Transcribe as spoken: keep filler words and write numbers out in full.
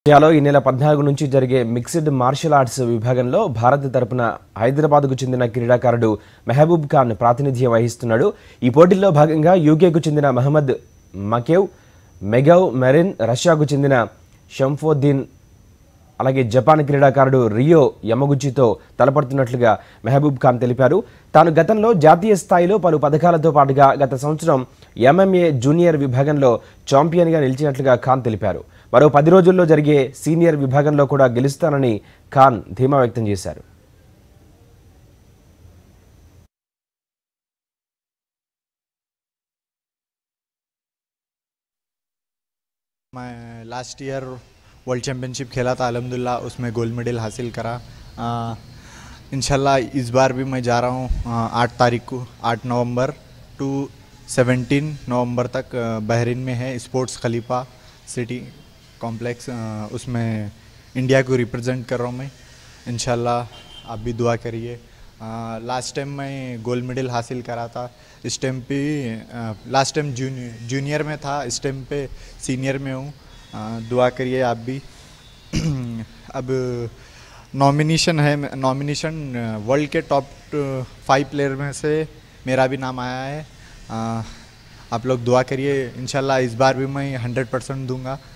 ఇండియాలో ఈ నెల పద్నాలుగు నుంచి జరిగే మిక్స్డ్ మార్షల్ ఆర్ట్స్ విభాగంలో భారత్ తరపున హైదరాబాద్కు చెందిన క్రీడాకారుడు మెహబూబ్ ఖాన్ ప్రాతినిధ్యం వహిస్తున్నాడు. ఈ పోటీల్లో భాగంగా యూకేకు చెందిన మహమ్మద్ మకేవ్, మెగవ్ మెరిన్, రష్యాకు చెందిన షంఫోద్దీన్, అలాగే జపాన్ క్రీడాకారుడు రియో యమగుచితో తలపడుతున్నట్లుగా మెహబూబ్ ఖాన్ తెలిపారు. తాను గతంలో జాతీయ స్థాయిలో పలు పథకాలతో పాటుగా గత సంవత్సరం ఎంఎంఏ జూనియర్ విభాగంలో ఛాంపియన్గా నిలిచినట్లుగా ఖాన్ తెలిపారు. మరో పది రోజుల్లో జరిగే సీనియర్ విభాగంలో కూడా గెలుస్తానని ఖాన్ ధీమా వ్యక్తం చేశారు. मैं लास्ट ईयर वर्ल्ड चैम्पियनशिप खेला था, अल्हम्दुलिल्लाह उसमें गोल्ड मेडल हासिल करा। इंशाल्लाह इस बार भी मैं जा रहा हूँ आठ तारीख को, आठ नवंबर टू सेवनटीन नवंबर तक बहरीन में है स्पोर्ट्स खलीफा सिटी कॉम्प्लेक्स, उसमें इंडिया को रिप्रेजेंट कर रहा हूँ मैं। इंशाल्लाह आप भी दुआ करिए। लास्ट टाइम मैं गोल्ड मेडल हासिल करा था, इस टाइम पे लास्ट टाइम जूनियर जूनियर में था, इस टाइम पे सीनियर में हूँ। दुआ करिए आप भी। अब नॉमिनेशन है, नॉमिनेशन वर्ल्ड के टॉप फाइव प्लेयर में से मेरा भी नाम आया है। आ, आप लोग दुआ करिए, इंशाल्लाह इस बार भी मैं हंड्रेड परसेंट दूँगा।